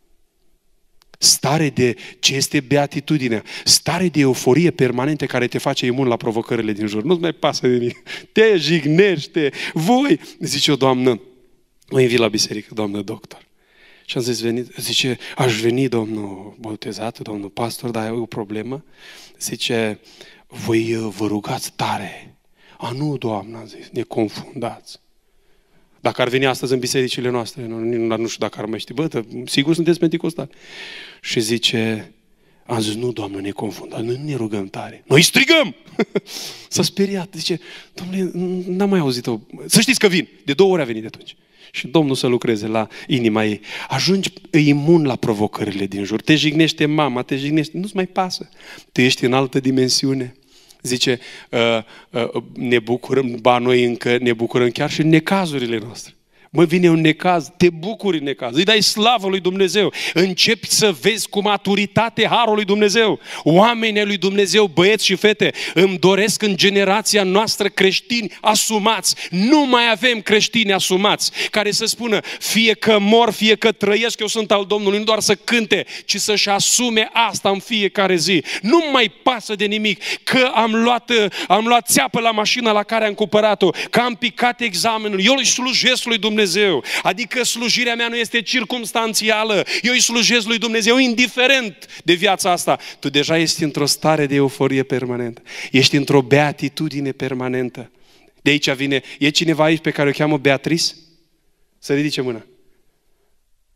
Stare de, ce este beatitudinea? Stare de euforie permanentă care te face imun la provocările din jur. Nu-ți mai pasă de nimic. Te jignește. Voi, zice o doamnă, mă invit la biserică, doamnă doctor. Și am zis, venit, zice, aș veni domnul botezat, domnul pastor, dar e o problemă. Zice, voi vă rugați tare. A, nu, doamnă, am zis, ne confundați. Dacă ar veni astăzi în bisericile noastre, nu, nu știu dacă ar mai ști, bă, sigur sunteți penticostali. Și zice, am zis, nu, doamnă, ne confundați, noi nu ne rugăm tare. Noi strigăm! S-a speriat, zice, domnule, n-am mai auzit-o. Să știți că vin, de două ori a venit de atunci. Și Domnul să lucreze la inima ei. Ajungi imun la provocările din jur. Te jignește mama, te jignește, nu-ți mai pasă. Tu ești în altă dimensiune. Zice, uh, uh, ne bucurăm, ba noi încă ne bucurăm chiar și în necazurile noastre. Mă, vine un necaz, te bucuri în necaz, îi dai slavă lui Dumnezeu, începi să vezi cu maturitate harul lui Dumnezeu. Oamenii lui Dumnezeu, băieți și fete, îmi doresc în generația noastră creștini asumați. Nu mai avem creștini asumați care să spună, fie că mor, fie că trăiesc, eu sunt al Domnului, nu doar să cânte, ci să-și asume asta în fiecare zi. Nu mai pasă de nimic, că am luat, am luat țeapă la mașina la care am cumpărat-o, că am picat examenul, eu îi slujesc lui Dumnezeu. Adică slujirea mea nu este circumstanțială. Eu îi slujesc lui Dumnezeu indiferent de viața asta. Tu deja ești într-o stare de euforie permanentă. Ești într-o beatitudine permanentă. De aici vine. E cineva aici pe care o cheamă Beatrice? Să ridice mâna.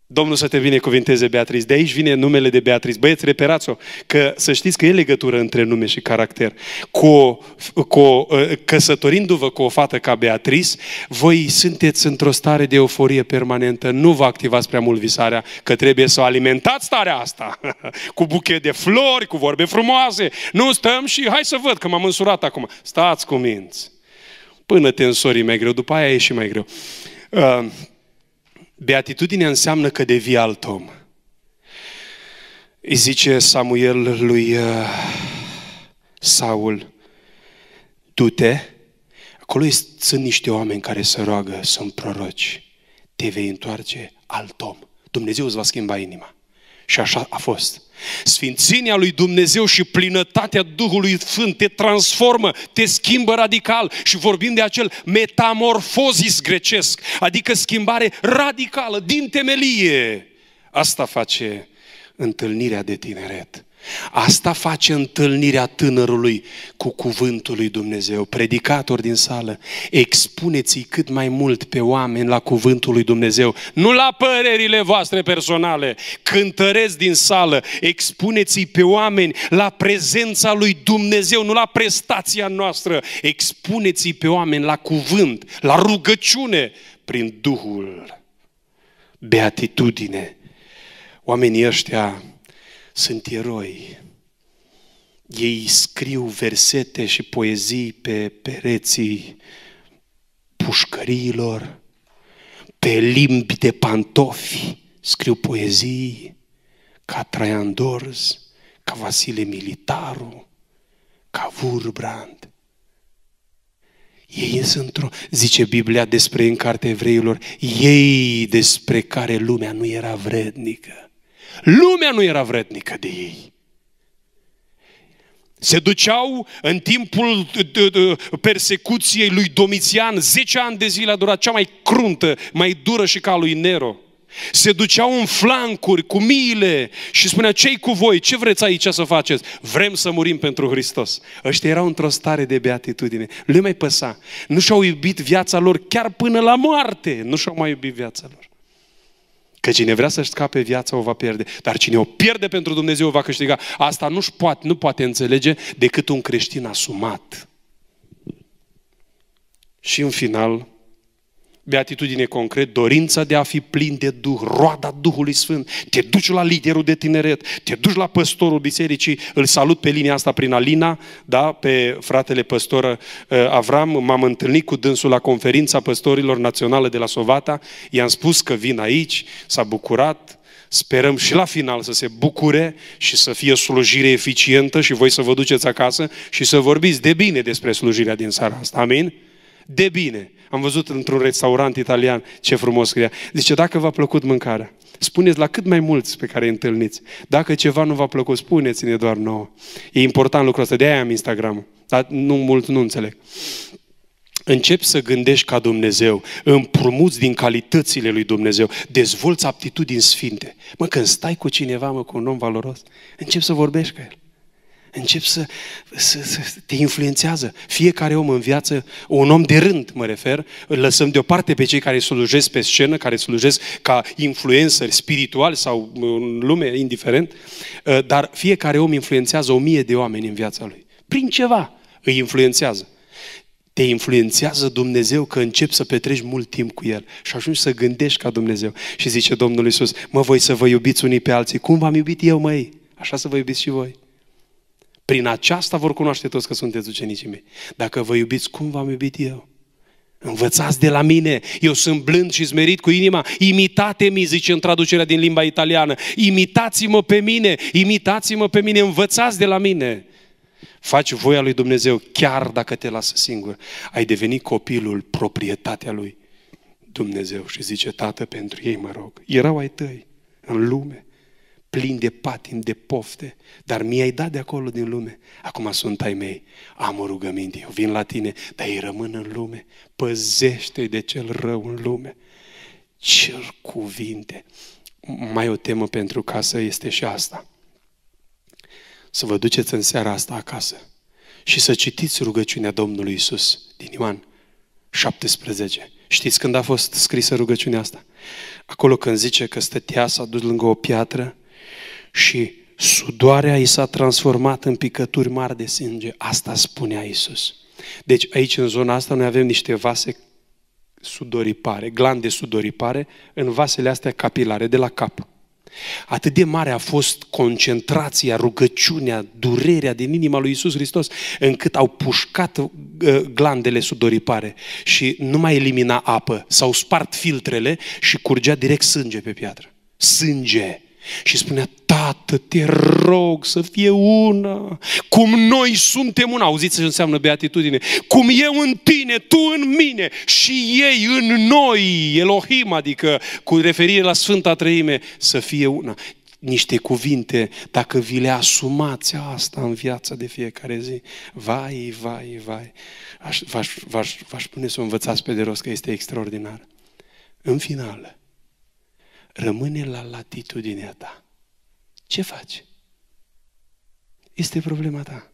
Domnul să te binecuvinteze, Beatrice. De aici vine numele de Beatrice. Băieți, reperați-o, că să știți că e legătură între nume și caracter. Cu, cu, căsătorindu-vă cu o fată ca Beatrice, voi sunteți într-o stare de euforie permanentă. Nu vă activați prea mult visarea, că trebuie să o alimentați starea asta. Cu buchet de flori, cu vorbe frumoase. Nu stăm și hai să văd că m-am însurat acum. Stați cu minți. Până te însori mai greu, după aia e și mai greu. Uh, Beatitudinea înseamnă că devii alt om. Îi zice Samuel lui uh, Saul, du-te, acolo sunt niște oameni care se roagă, sunt proroci, te vei întoarce alt om. Dumnezeu îți va schimba inima. Și așa a fost. Sfințenia lui Dumnezeu și plinătatea Duhului Sfânt te transformă, te schimbă radical și vorbim de acel metamorfozis grecesc, adică schimbare radicală, din temelie. Asta face întâlnirea de tineret. Asta face întâlnirea tânărului cu cuvântul lui Dumnezeu. Predicatori din sală, expuneți-i cât mai mult pe oameni la cuvântul lui Dumnezeu, nu la părerile voastre personale. Cântăreți din sală, expuneți-i pe oameni la prezența lui Dumnezeu, nu la prestația noastră. Expuneți-i pe oameni la cuvânt, la rugăciune, prin Duhul. Beatitudine. Oamenii ăștia sunt eroi. Ei scriu versete și poezii pe pereții pușcăriilor, pe limbi de pantofi scriu poezii ca Traian Dorz, ca Vasile Militaru, ca Wurbrand. Ei sunt într-o, zice Biblia despre în cartea Evreilor, ei despre care lumea nu era vrednică. Lumea nu era vrednică de ei. Se duceau în timpul persecuției lui Domitian, zece ani de zile a durat, cea mai cruntă, mai dură și ca lui Nero. Se duceau în flancuri cu miile și spunea, ce-i cu voi? Ce vreți aici să faceți? Vrem să murim pentru Hristos. Ăștia erau într-o stare de beatitudine. Le mai păsa. Nu și-au iubit viața lor chiar până la moarte. Nu și-au mai iubit viața lor. Că cine vrea să-și scape viața o va pierde. Dar cine o pierde pentru Dumnezeu o va câștiga. Asta nu poate, nu poate înțelege decât un creștin asumat. Și în final, beatitudine concret, dorința de a fi plin de Duh, roada Duhului Sfânt. Te duci la liderul de tineret, te duci la păstorul bisericii, îl salut pe linia asta prin Alina, da, pe fratele păstor Avram, m-am întâlnit cu dânsul la conferința păstorilor naționale de la Sovata, i-am spus că vin aici, s-a bucurat, sperăm și la final să se bucure și să fie slujire eficientă și voi să vă duceți acasă și să vorbiți de bine despre slujirea din seara asta, amin? De bine. Am văzut într-un restaurant italian ce frumos scria. Zice, dacă v-a plăcut mâncarea, spuneți la cât mai mulți pe care îi întâlniți. Dacă ceva nu v-a plăcut, spuneți-ne doar nouă. E important lucrul ăsta, de-aia am Instagram-ul. Dar nu mult nu înțeleg. Începi să gândești ca Dumnezeu, împrumuți din calitățile lui Dumnezeu, dezvolți aptitudini sfinte. Mă, când stai cu cineva, mă, cu un om valoros, începi să vorbești cu el. Începi să, să, să te influențează. Fiecare om în viață, un om de rând mă refer, îl lăsăm deoparte pe cei care slujesc pe scenă, care slujesc ca influenceri spirituali sau în lume, indiferent, dar fiecare om influențează o mie de oameni în viața lui. Prin ceva îi influențează. Te influențează Dumnezeu că începi să petreci mult timp cu El și ajungi să gândești ca Dumnezeu. Și zice Domnul Iisus, mă, voi să vă iubiți unii pe alții. Cum v-am iubit eu, măi? Așa să vă iubiți și voi. Prin aceasta vor cunoaște toți că sunteți ucenicii mei. Dacă vă iubiți, cum v-am iubit eu? Învățați de la mine. Eu sunt blând și smerit cu inima. Imitate-mi, zice în traducerea din limba italiană. Imitați-mă pe mine. Imitați-mă pe mine. Învățați de la mine. Faci voia lui Dumnezeu chiar dacă te lasă singur. Ai devenit copilul, proprietatea lui Dumnezeu. Și zice, Tată, pentru ei mă rog. Erau ai tăi în lume, plini de patimi, de pofte, dar mi-ai dat de acolo din lume. Acum sunt ai mei. Am o rugăminte, eu vin la tine, dar ei rămân în lume. Păzește-i de cel rău în lume. Cer cuvinte. Mai o temă pentru casă este și asta. Să vă duceți în seara asta acasă și să citiți rugăciunea Domnului Iisus din Ioan șaptesprezece Știți când a fost scrisă rugăciunea asta? Acolo când zice că stătea, s-a dus lângă o piatră și sudoarea i s-a transformat în picături mari de sânge. Asta spunea Iisus. Deci aici, în zona asta, noi avem niște vase sudoripare, glande sudoripare, în vasele astea capilare, de la cap. Atât de mare a fost concentrația, rugăciunea, durerea din inima lui Iisus Hristos, încât au pușcat uh, glandele sudoripare și nu mai elimina apă. S-au spart filtrele și curgea direct sânge pe piatră. Sânge. Și spunea, Tată, te rog să fie una, cum noi suntem una. Auziți ce înseamnă beatitudine? Cum eu în tine, tu în mine și ei în noi, Elohim, adică cu referire la Sfânta Treime, să fie una. Niște cuvinte, dacă vi le asumați asta în viața de fiecare zi, vai, vai, vai, aș, v-aș, v-aș, v-aș pune să o învățați pe de rost, că este extraordinar. În final, rămâne la latitudinea ta. Ce faci? Este problema ta.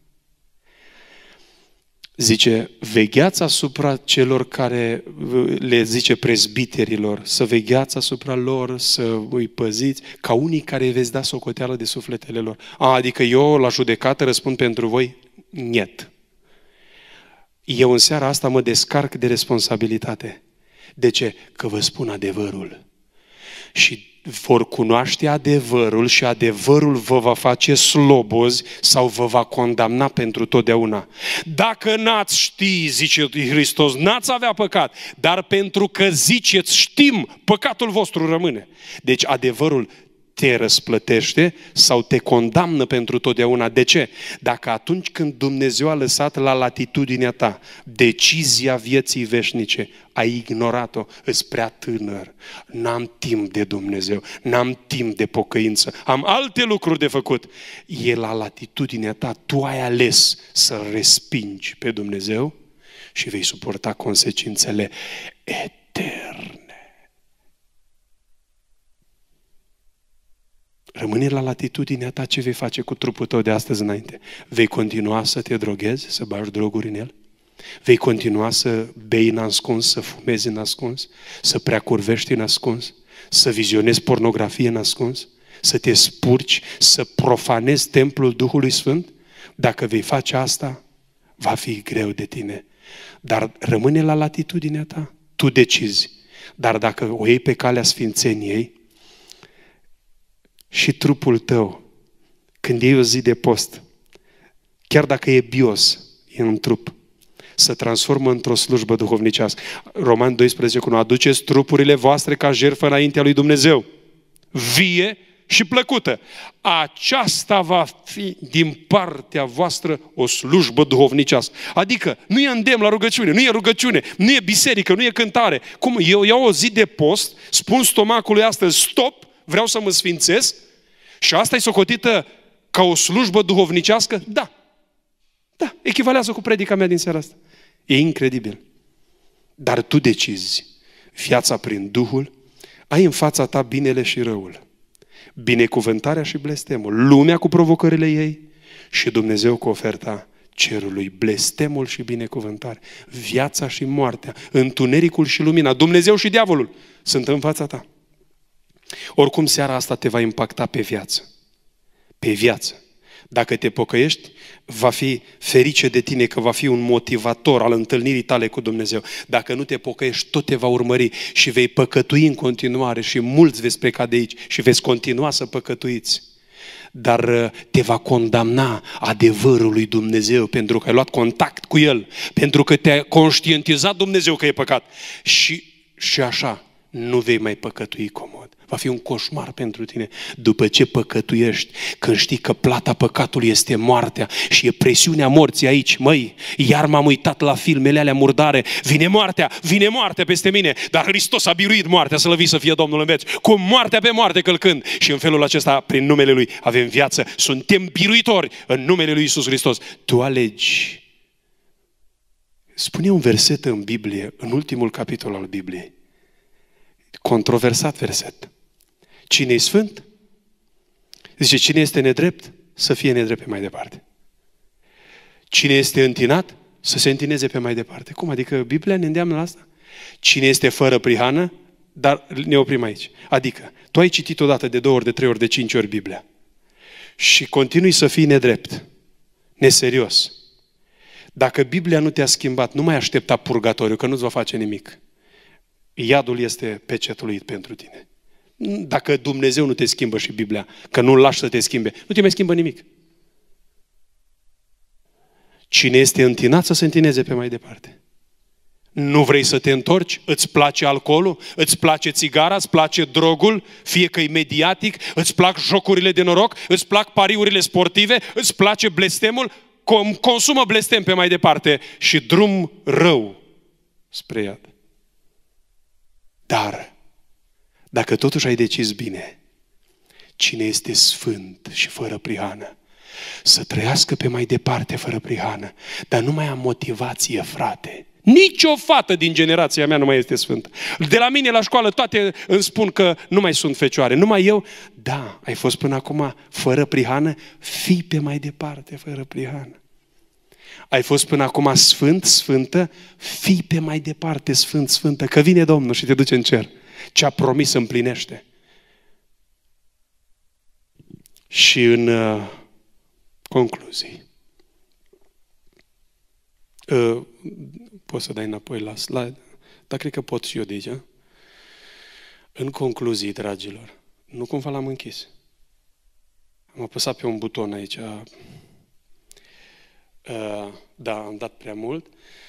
Zice, vegheați asupra celor care, le zice prezbiterilor, să vegheați asupra lor, să îi păziți, ca unii care veți da socoteală de sufletele lor. A, adică eu la judecată răspund pentru voi? Niet. Eu în seara asta mă descarc de responsabilitate. De ce? Că vă spun adevărul. Și vor cunoaște adevărul și adevărul vă va face slobozi sau vă va condamna pentru totdeauna. Dacă n-ați ști, zice Hristos, n-ați avea păcat, dar pentru că ziceți știm, păcatul vostru rămâne. Deci adevărul te răsplătește sau te condamnă pentru totdeauna. De ce? Dacă atunci când Dumnezeu a lăsat la latitudinea ta decizia vieții veșnice, ai ignorat-o, îți prea tânăr, n-am timp de Dumnezeu, n-am timp de pocăință, am alte lucruri de făcut. E la latitudinea ta, tu ai ales să respingi pe Dumnezeu și vei suporta consecințele eterne. Rămâne la latitudinea ta ce vei face cu trupul tău de astăzi înainte. Vei continua să te droghezi, să bagi droguri în el? Vei continua să bei în ascuns, să fumezi în ascuns, să preacurvești în ascuns, să vizionezi pornografie în ascuns, să te spurci, să profanezi templul Duhului Sfânt? Dacă vei face asta, va fi greu de tine. Dar rămâne la latitudinea ta, tu decizi. Dar dacă o iei pe calea sfințeniei, și trupul tău, când iei o zi de post, chiar dacă e bios, e un trup, să transformă într-o slujbă duhovnicească. Roman doisprezece, cu nu aduceți trupurile voastre ca jertfă înaintea lui Dumnezeu, vie și plăcută. Aceasta va fi din partea voastră o slujbă duhovnicească. Adică nu e îndemn la rugăciune, nu e rugăciune, nu e biserică, nu e cântare. Cum? Eu iau o zi de post, spun stomacului astăzi, stop, vreau să mă sfințesc și asta e socotită ca o slujbă duhovnicească? Da. Da, echivalează cu predica mea din seara asta. E incredibil. Dar tu decizi viața prin Duhul, ai în fața ta binele și răul, binecuvântarea și blestemul, lumea cu provocările ei și Dumnezeu cu oferta cerului, blestemul și binecuvântare, viața și moartea, întunericul și lumina, Dumnezeu și diavolul sunt în fața ta. Oricum seara asta te va impacta pe viață. Pe viață. Dacă te pocăiești, va fi ferice de tine că va fi un motivator al întâlnirii tale cu Dumnezeu. Dacă nu te pocăiești, tot te va urmări și vei păcătui în continuare și mulți veți pleca de aici și veți continua să păcătuiți. Dar te va condamna adevărul lui Dumnezeu pentru că ai luat contact cu El, pentru că te-a conștientizat Dumnezeu că e păcat. Și, și așa nu vei mai păcătui comod. Va fi un coșmar pentru tine. După ce păcătuiești, când știi că plata păcatului este moartea și e presiunea morții aici, măi, iar m-am uitat la filmele alea murdare, vine moartea, vine moartea peste mine, dar Hristos a biruit moartea, slăvit să fie Domnul în veci, cu moartea pe moarte călcând. Și în felul acesta, prin numele Lui, avem viață. Suntem biruitori în numele Lui Iisus Hristos. Tu alegi. Spune un verset în Biblie, în ultimul capitol al Bibliei. Controversat verset. Cine e sfânt? Zice, cine este nedrept? Să fie nedrept pe mai departe. Cine este întinat? Să se întineze pe mai departe. Cum? Adică Biblia ne îndeamnă la asta? Cine este fără prihană, dar ne oprim aici. Adică, tu ai citit odată, de două ori, de trei ori, de cinci ori Biblia și continui să fii nedrept, neserios. Dacă Biblia nu te-a schimbat, nu mai aștepta purgatoriu, că nu-ți va face nimic. Iadul este pecetluit pentru tine. Dacă Dumnezeu nu te schimbă și Biblia, că nu-L lași să te schimbe, nu te mai schimbă nimic. Cine este întinat să se întineze pe mai departe. Nu vrei să te întorci? Îți place alcoolul? Îți place țigara? Îți place drogul? Fie că e mediatic? Îți plac jocurile de noroc? Îți plac pariurile sportive? Îți place blestemul? Consumă blestem pe mai departe și drum rău spre iad. Dar, dacă totuși ai decis bine, cine este sfânt și fără prihană, să trăiască pe mai departe fără prihană, dar nu mai am motivație, frate. Nici o fată din generația mea nu mai este sfântă. De la mine la școală toate îmi spun că nu mai sunt fecioare. Numai eu, da, ai fost până acum fără prihană, fii pe mai departe fără prihană. Ai fost până acum sfânt, sfântă, fii pe mai departe sfânt, sfântă, că vine Domnul și te duce în cer. Ce a promis împlinește. Și în uh, concluzii. Uh, poți să dai înapoi la slide? Dar cred că pot și eu de aici. În concluzii, dragilor, nu cumva l-am închis. Am apăsat pe un buton aici. Uh, da, am dat prea mult.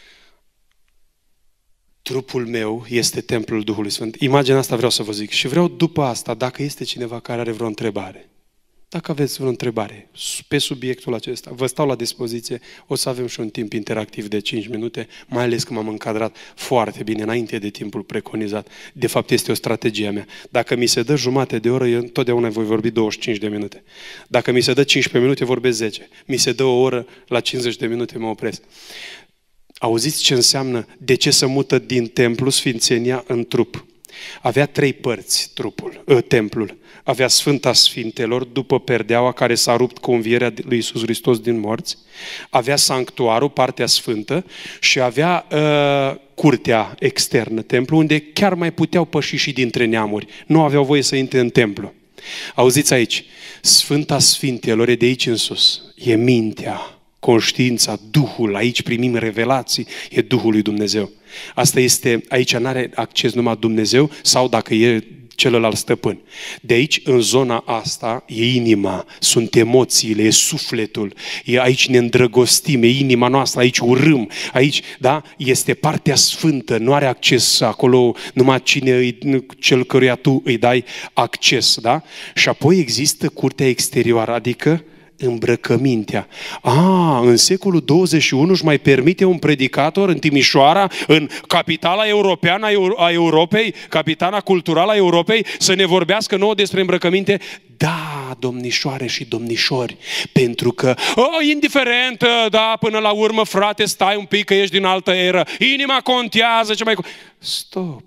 Trupul meu este templul Duhului Sfânt. Imaginea asta vreau să vă zic. Și vreau după asta, dacă este cineva care are vreo întrebare, dacă aveți vreo întrebare pe subiectul acesta, vă stau la dispoziție, o să avem și un timp interactiv de cinci minute, mai ales că m-am încadrat foarte bine înainte de timpul preconizat. De fapt, este o strategie a mea. Dacă mi se dă jumate de oră, eu întotdeauna voi vorbi douăzeci și cinci de minute. Dacă mi se dă cincisprezece minute, vorbesc zece. Mi se dă o oră, la cincizeci de minute mă opresc. Auziți ce înseamnă de ce să mută din templu sfințenia în trup? Avea trei părți trupul, ă, templul. Avea Sfânta Sfintelor după perdeaua care s-a rupt cu învierea lui Iisus Hristos din morți. Avea sanctuarul, partea sfântă, și avea ă, curtea externă, templu, unde chiar mai puteau păși și dintre neamuri. Nu aveau voie să intre în templu. Auziți aici, Sfânta Sfintelor e de aici în sus. E mintea, conștiința, Duhul, aici primim revelații, e Duhul lui Dumnezeu. Asta este, aici n-are acces numai Dumnezeu sau dacă e celălalt stăpân. De aici, în zona asta, e inima, sunt emoțiile, e sufletul, e aici ne îndrăgostim, e inima noastră, aici urâm, aici, da, este partea sfântă, nu are acces acolo numai cine, cel căruia tu îi dai acces, da? Și apoi există curtea exterioară, adică îmbrăcămintea. A, în secolul douăzeci și unu își mai permite un predicator în Timișoara, în capitala europeană a Europei, capitala culturală a Europei, să ne vorbească nouă despre îmbrăcăminte? Da, domnișoare și domnișori, pentru că, oh, indiferent, da, până la urmă, frate, stai un pic că ești din altă eră, inima contează, ce mai... Stop!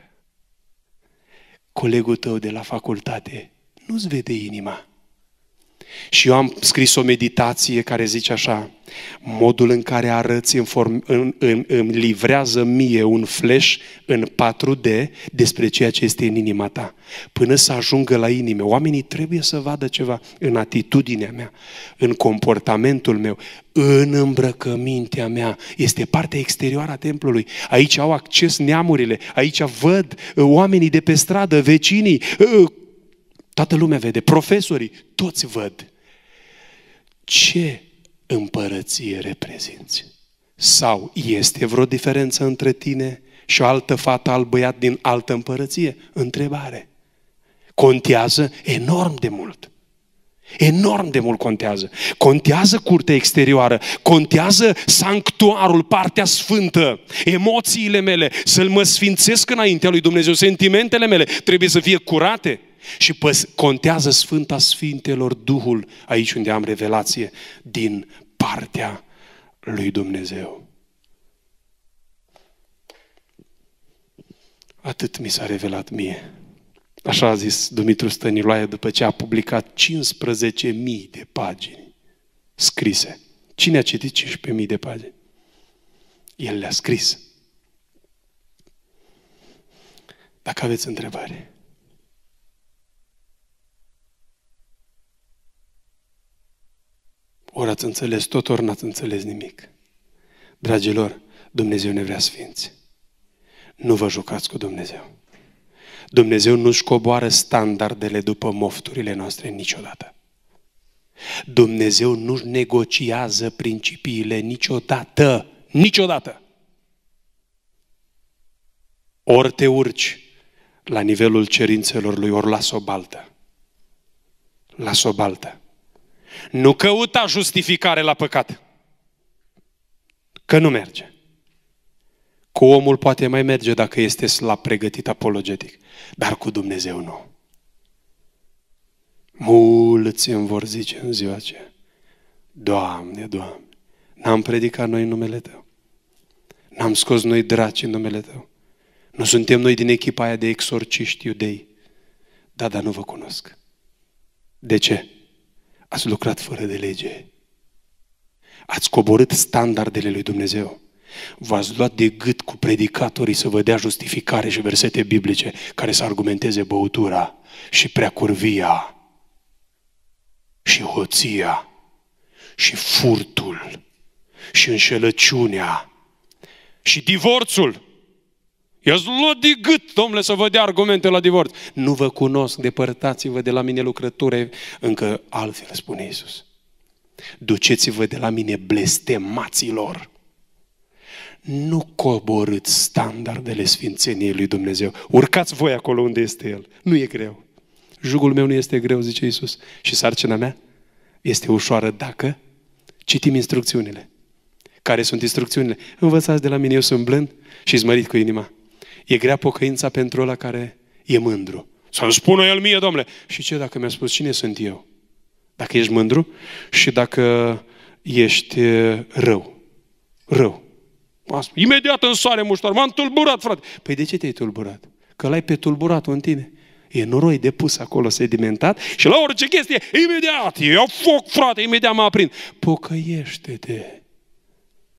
Colegul tău de la facultate nu-ți vede inima. Și eu am scris o meditație care zice așa: modul în care arăți îmi, form, îmi, îmi, îmi livrează mie un flash în patru D despre ceea ce este în inima ta. Până să ajungă la inimă, oamenii trebuie să vadă ceva în atitudinea mea, în comportamentul meu, în îmbrăcămintea mea. Este partea exterioară a templului. Aici au acces neamurile, aici văd oamenii de pe stradă, vecinii, toată lumea vede, profesorii, toți văd. Ce împărăție reprezinți? Sau este vreo diferență între tine și o altă fată, alt băiat din altă împărăție? Întrebare. Contează enorm de mult. Enorm de mult contează. Contează curtea exterioară, contează sanctuarul, partea sfântă, emoțiile mele, să-L mă sfințesc înaintea lui Dumnezeu, sentimentele mele trebuie să fie curate. Și contează Sfânta Sfintelor, Duhul, aici unde am revelație din partea lui Dumnezeu. Atât mi s-a revelat mie. Așa a zis Dumitru Stăniloae după ce a publicat cincisprezece mii de pagini scrise. Cine a citit cincisprezece mii de pagini? El le-a scris. Dacă aveți întrebări. Ori ați înțeles tot, ori n-ați înțeles nimic. Dragilor, Dumnezeu ne vrea sfinți. Nu vă jucați cu Dumnezeu. Dumnezeu nu-și coboară standardele după mofturile noastre niciodată. Dumnezeu nu-și negociază principiile niciodată. Niciodată. Ori te urci la nivelul cerințelor lui, ori las o baltă. Las o baltă. Nu căuta justificare la păcat. Că nu merge. Cu omul poate mai merge dacă este slab pregătit apologetic, dar cu Dumnezeu nu. Mulți îmi vor zice în ziua aceea: Doamne, Doamne, n-am predicat noi în numele Tău. N-am scos noi draci în numele Tău. Nu suntem noi din echipa aia de exorciști iudei. Da, dar nu vă cunosc. De ce? Ați lucrat fără de lege. Ați coborât standardele lui Dumnezeu. V-ați luat de gât cu predicatorii să vă dea justificare și versete biblice care să argumenteze băutura și preacurvia și hoția și furtul și înșelăciunea și divorțul. I-ați luat de gât, domnule, să vă dea argumente la divorț. Nu vă cunosc, depărtați-vă de la mine lucrători, încă altfel spune Iisus. Duceți-vă de la mine, blestemaților. Nu coborâți standardele sfințeniei lui Dumnezeu. Urcați voi acolo unde este El. Nu e greu. Jugul meu nu este greu, zice Iisus. Și sarcina mea este ușoară dacă citim instrucțiunile. Care sunt instrucțiunile? Învățați de la mine, eu sunt blând și smărit cu inima. E grea pocăința pentru ăla care e mândru. Să-mi spună el mie, domnule. Și ce dacă mi-a spus cine sunt eu? Dacă ești mândru și dacă ești rău. Rău. Imediat în soare muștar. M-am tulburat, frate. Păi de ce te-ai tulburat? Că l-ai pe tulburatul în tine. E noroi de pus acolo sedimentat și la orice chestie, imediat, iau foc, frate, imediat mă aprind. Pocăiește-te.